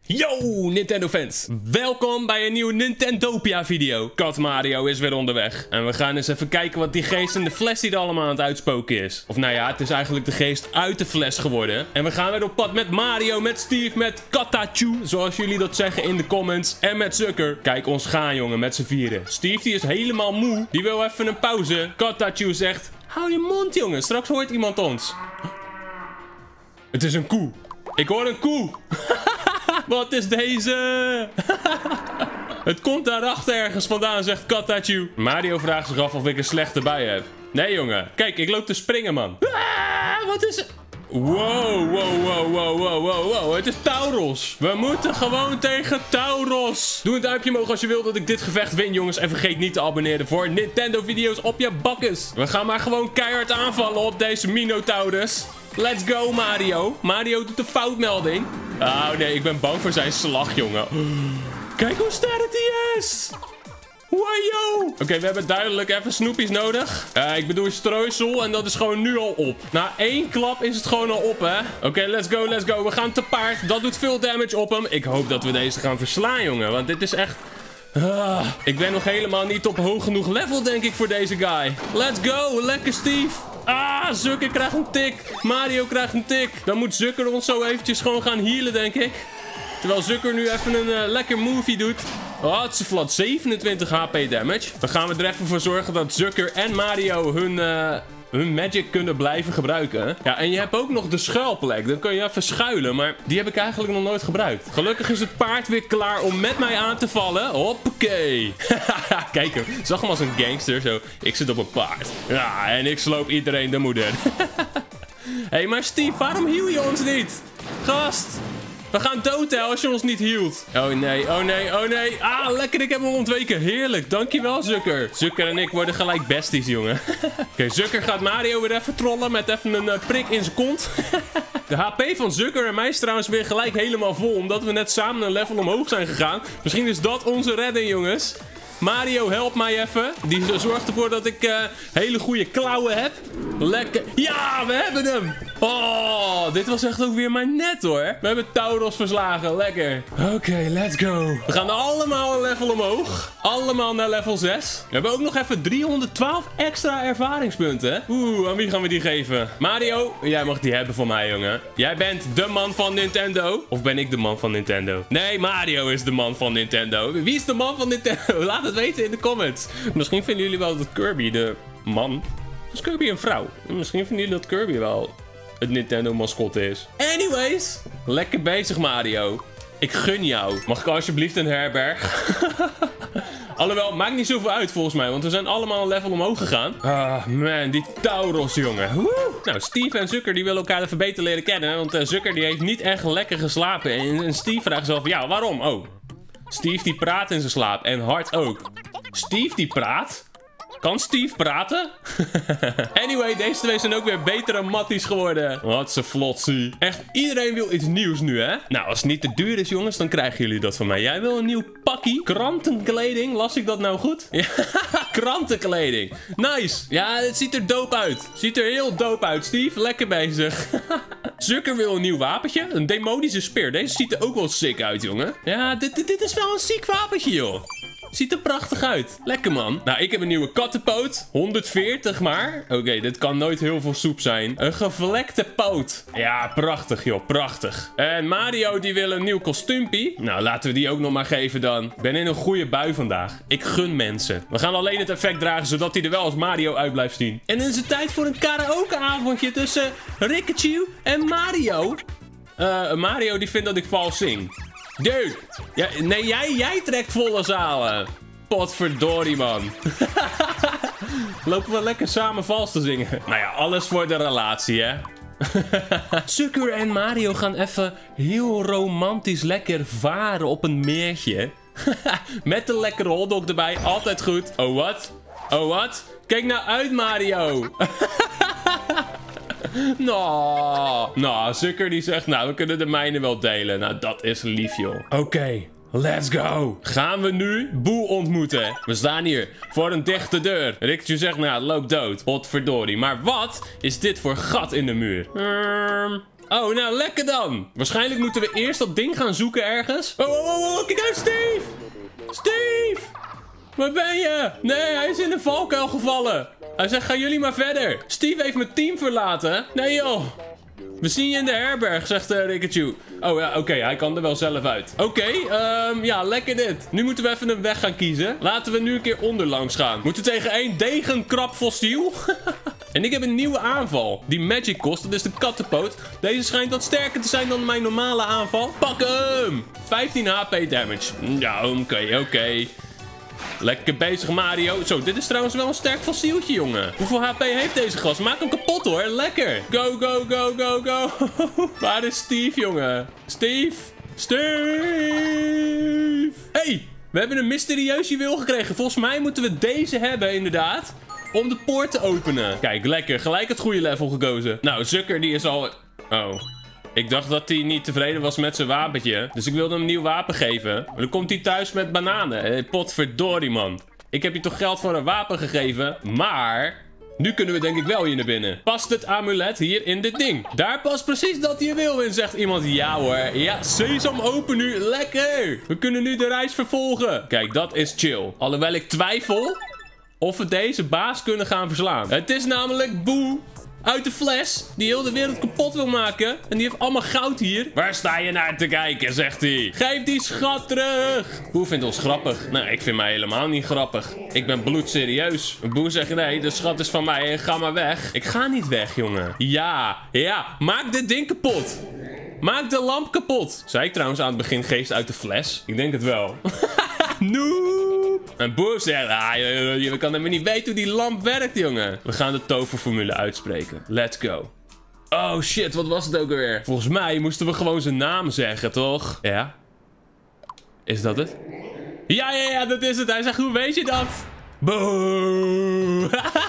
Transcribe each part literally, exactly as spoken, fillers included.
Yo Nintendo fans, welkom bij een nieuwe Nintendopia video. Kat Mario is weer onderweg en we gaan eens even kijken wat die geest in de fles die er allemaal aan het uitspoken is. Of nou ja, het is eigenlijk de geest uit de fles geworden. En we gaan weer op pad met Mario, met Steve, met Katachu, zoals jullie dat zeggen in de comments. En met Zucker. Kijk ons gaan jongen, met z'n vieren. Steve die is helemaal moe, die wil even een pauze. Katachu zegt, hou je mond jongen, straks hoort iemand ons. Het is een koe. Ik hoor een koe. Wat is deze? Het komt daarachter ergens vandaan, zegt Katachu. Mario vraagt zich af of ik een slechte bui heb. Nee, jongen. Kijk, ik loop te springen, man. Ah, wat is het? Wow, wow, wow, wow, wow, wow, wow. Het is Tauros. We moeten gewoon tegen Tauros. Doe een duimpje omhoog als je wilt dat ik dit gevecht win, jongens. En vergeet niet te abonneren voor Nintendo-video's op je bakkes. We gaan maar gewoon keihard aanvallen op deze Minotaurus. Let's go, Mario. Mario doet de foutmelding. Oh nee, ik ben bang voor zijn slag, jongen. Kijk hoe sterk die is. Wajo. Oké, okay, we hebben duidelijk even snoepjes nodig. Uh, ik bedoel streusel en dat is gewoon nu al op. Na één klap is het gewoon al op, hè. Oké, okay, let's go, let's go. We gaan te paard. Dat doet veel damage op hem. Ik hoop dat we deze gaan verslaan, jongen. Want dit is echt... Uh, ik ben nog helemaal niet op hoog genoeg level, denk ik, voor deze guy. Let's go. Lekker, Steve. Ah, Zucker krijgt een tik. Mario krijgt een tik. Dan moet Zucker ons zo eventjes gewoon gaan healen, denk ik. Terwijl Zucker nu even een uh, lekker movie doet. Oh, het is flat zevenentwintig H P damage. Dan gaan we er even voor zorgen dat Zucker en Mario hun... Uh, hun magic kunnen blijven gebruiken. Ja, en je hebt ook nog de schuilplek. Dan kun je even schuilen, maar die heb ik eigenlijk nog nooit gebruikt. Gelukkig is het paard weer klaar om met mij aan te vallen. Hoppakee. Kijk hem. Zag hem als een gangster. Zo, ik zit op een paard. Ja, en ik sloop iedereen de moeder. Hé, hey, maar Steve, waarom hiel je ons niet? Gast. We gaan dood, hè, als je ons niet hield. Oh nee, oh nee, oh nee. Ah, lekker, ik heb hem ontweken. Heerlijk, dankjewel, Zucker. Zucker en ik worden gelijk besties, jongen. Oké, okay, Zucker gaat Mario weer even trollen met even een uh, prik in zijn kont. De H P van Zucker en mij is trouwens weer gelijk helemaal vol, omdat we net samen een level omhoog zijn gegaan. Misschien is dat onze redding, jongens. Mario, help mij even. Die zorgt ervoor dat ik uh, hele goede klauwen heb. Lekker. Ja, we hebben hem. Oh, dit was echt ook weer maar net, hoor. We hebben Tauros verslagen. Lekker. Oké, okay, let's go. We gaan allemaal een level omhoog. Allemaal naar level zes. We hebben ook nog even driehonderdtwaalf extra ervaringspunten. Oeh, aan wie gaan we die geven? Mario, jij mag die hebben voor mij, jongen. Jij bent de man van Nintendo. Of ben ik de man van Nintendo? Nee, Mario is de man van Nintendo. Wie is de man van Nintendo? Laat het weten in de comments. Misschien vinden jullie wel dat Kirby de man... Is Kirby een vrouw? Misschien vinden jullie dat Kirby wel het Nintendo mascotte is. Anyways, lekker bezig, Mario. Ik gun jou. Mag ik alsjeblieft een herberg? Alhoewel, maakt niet zoveel uit volgens mij, want we zijn allemaal een level omhoog gegaan. Ah, man, die Tauros, jongen. Woe! Nou, Steve en Zucker die willen elkaar even beter leren kennen, want uh, Zucker die heeft niet echt lekker geslapen. En, en Steve vraagt zichzelf, ja, waarom? Oh, Steve die praat in zijn slaap en hard ook. Steve die praat? Kan Steve praten? Anyway, deze twee zijn ook weer betere matties geworden. Wat ze flotsie. Echt, iedereen wil iets nieuws nu, hè? Nou, als het niet te duur is, jongens, dan krijgen jullie dat van mij. Jij wil een nieuw pakkie? Krantenkleding? Las ik dat nou goed? Ja, krantenkleding. Nice. Ja, het ziet er dope uit. Ziet er heel dope uit, Steve. Lekker bezig. Zucker wil een nieuw wapentje. Een demonische speer. Deze ziet er ook wel sick uit, jongen. Ja, dit, dit, dit is wel een sick wapentje, joh. Ziet er prachtig uit. Lekker, man. Nou, ik heb een nieuwe kattenpoot. honderdveertig maar. Oké, okay, dit kan nooit heel veel soep zijn. Een gevlekte poot. Ja, prachtig, joh. Prachtig. En Mario, die wil een nieuw kostuumpie. Nou, laten we die ook nog maar geven dan. Ik ben in een goede bui vandaag. Ik gun mensen. We gaan alleen het effect dragen, zodat hij er wel als Mario uit blijft zien. En dan is het tijd voor een karaokeavondje tussen Rikachu en Mario. Uh, Mario, die vindt dat ik vals zing. Dude, ja, nee, jij, jij trekt volle zalen. Potverdorie, man. Lopen we lekker samen vals te zingen. Nou ja, alles voor de relatie, hè. Zucker en Mario gaan even heel romantisch lekker varen op een meertje. Met een lekkere hotdog erbij, altijd goed. Oh, wat? Oh, wat? Kijk nou uit, Mario. Nou, nou, Zucker die zegt, nou, we kunnen de mijne wel delen. Nou, dat is lief, joh. Oké, okay, let's go. Gaan we nu Boe ontmoeten? We staan hier voor een dichte deur. Rikachu zegt, nou, loop dood. Potverdorie. Maar wat is dit voor gat in de muur? Um, Oh, nou lekker dan. Waarschijnlijk moeten we eerst dat ding gaan zoeken ergens. Oh, oh, oh, oh, kijk uit, Steve. Steve. Waar ben je? Nee, hij is in de valkuil gevallen. Hij zegt, gaan jullie maar verder. Steve heeft mijn team verlaten. Nee joh. We zien je in de herberg, zegt uh, Rikachu. Oh ja, oké, okay, hij kan er wel zelf uit. Oké, okay, um, ja, lekker dit. Nu moeten we even een weg gaan kiezen. Laten we nu een keer onderlangs gaan. Moeten we tegen één degenkrab fossiel? En ik heb een nieuwe aanval. Die magic kost, dat is de kattenpoot. Deze schijnt wat sterker te zijn dan mijn normale aanval. Pak hem! vijftien H P damage. Ja, oké, okay, oké. Okay. Lekker bezig, Mario. Zo, dit is trouwens wel een sterk fossieltje, jongen. Hoeveel H P heeft deze gast? Maak hem kapot, hoor. Lekker. Go, go, go, go, go. Waar is Steve, jongen? Steve? Steve? Hey, we hebben een mysterieus juweel gekregen. Volgens mij moeten we deze hebben, inderdaad. Om de poort te openen. Kijk, lekker. Gelijk het goede level gekozen. Nou, Zucker, die is al... Oh... Ik dacht dat hij niet tevreden was met zijn wapentje. Dus ik wilde hem een nieuw wapen geven. Maar dan komt hij thuis met bananen. Hey, potverdorie, man. Ik heb je toch geld voor een wapen gegeven. Maar... Nu kunnen we denk ik wel hier naar binnen. Past het amulet hier in dit ding? Daar past precies dat juweel in, zegt iemand. Ja hoor. Ja, sesam open nu. Lekker. We kunnen nu de reis vervolgen. Kijk, dat is chill. Alhoewel ik twijfel of we deze baas kunnen gaan verslaan. Het is namelijk Boo uit de fles, die heel de wereld kapot wil maken. En die heeft allemaal goud hier. Waar sta je naar te kijken, zegt hij. Geef die schat terug. Boe vindt ons grappig. Nou, ik vind mij helemaal niet grappig. Ik ben bloedserieus. Boe zegt, nee, de schat is van mij en ga maar weg. Ik ga niet weg, jongen. Ja, ja, maak dit ding kapot. Maak de lamp kapot. Zei ik trouwens aan het begin geest uit de fles? Ik denk het wel. Noep. En Boer zegt, ah, je, je kan helemaal niet weten hoe die lamp werkt, jongen. We gaan de toverformule uitspreken. Let's go. Oh shit, wat was het ook alweer? Volgens mij moesten we gewoon zijn naam zeggen, toch? Ja. Is dat het? Ja, ja, ja, dat is het. Hij zegt, hoe weet je dat? Boe.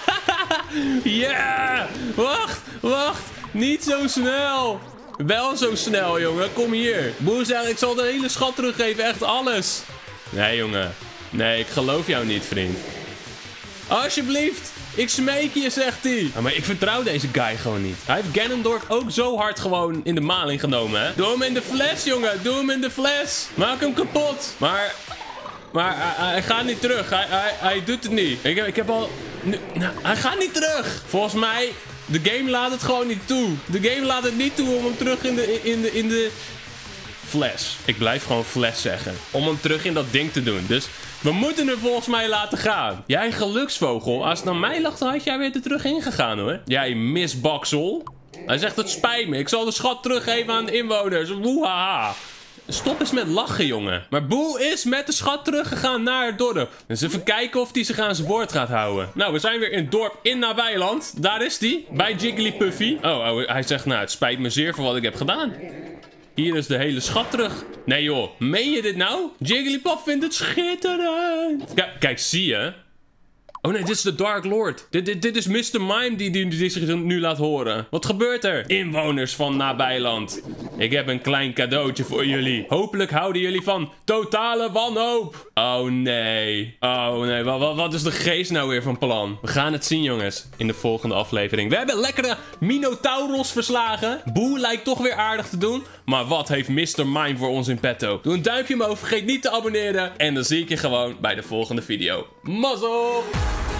Ja. Yeah. Wacht, wacht. Niet zo snel. Wel zo snel, jongen. Kom hier. Boer zegt, ik zal de hele schat teruggeven. Echt alles. Nee, jongen. Nee, ik geloof jou niet, vriend. Alsjeblieft. Ik smeek je, zegt hij. Ja, maar ik vertrouw deze guy gewoon niet. Hij heeft Ganondorf ook zo hard gewoon in de maling genomen, hè? Doe hem in de fles, jongen. Doe hem in de fles. Maak hem kapot. Maar... Maar hij, hij gaat niet terug. Hij, hij, hij doet het niet. Ik heb, ik heb al... Nu, nou, hij gaat niet terug. Volgens mij... De game laat het gewoon niet toe. De game laat het niet toe om hem terug in de... In de, in de fles. Ik blijf gewoon fles zeggen. Om hem terug in dat ding te doen. Dus we moeten hem volgens mij laten gaan. Jij geluksvogel. Als het naar mij lag, dan had jij weer er terug ingegaan, hoor. Jij misbaksel. Hij zegt, het spijt me. Ik zal de schat teruggeven aan de inwoners. Woehaha. Stop eens met lachen, jongen. Maar Boe is met de schat teruggegaan naar het dorp. Dus even kijken of hij zich aan zijn woord gaat houden. Nou, we zijn weer in het dorp in nabijland. Daar is hij. Bij Jigglypuffy. Oh, oh, hij zegt, nou, het spijt me zeer voor wat ik heb gedaan. Hier is de hele schat terug. Nee, joh. Meen je dit nou? Jigglypuff vindt het schitterend. K kijk, zie je? Oh nee, dit is de Dark Lord. Dit, dit, dit is mister Mime die, die, die zich nu laat horen. Wat gebeurt er? Inwoners van nabijland. Ik heb een klein cadeautje voor jullie. Hopelijk houden jullie van totale wanhoop. Oh nee. Oh nee, wat, wat, wat is de geest nou weer van plan? We gaan het zien, jongens. In de volgende aflevering. We hebben lekkere Minotauros verslagen. Boe lijkt toch weer aardig te doen. Maar wat heeft mister Mime voor ons in petto? Doe een duimpje omhoog. Vergeet niet te abonneren. En dan zie ik je gewoon bij de volgende video. Mazzel!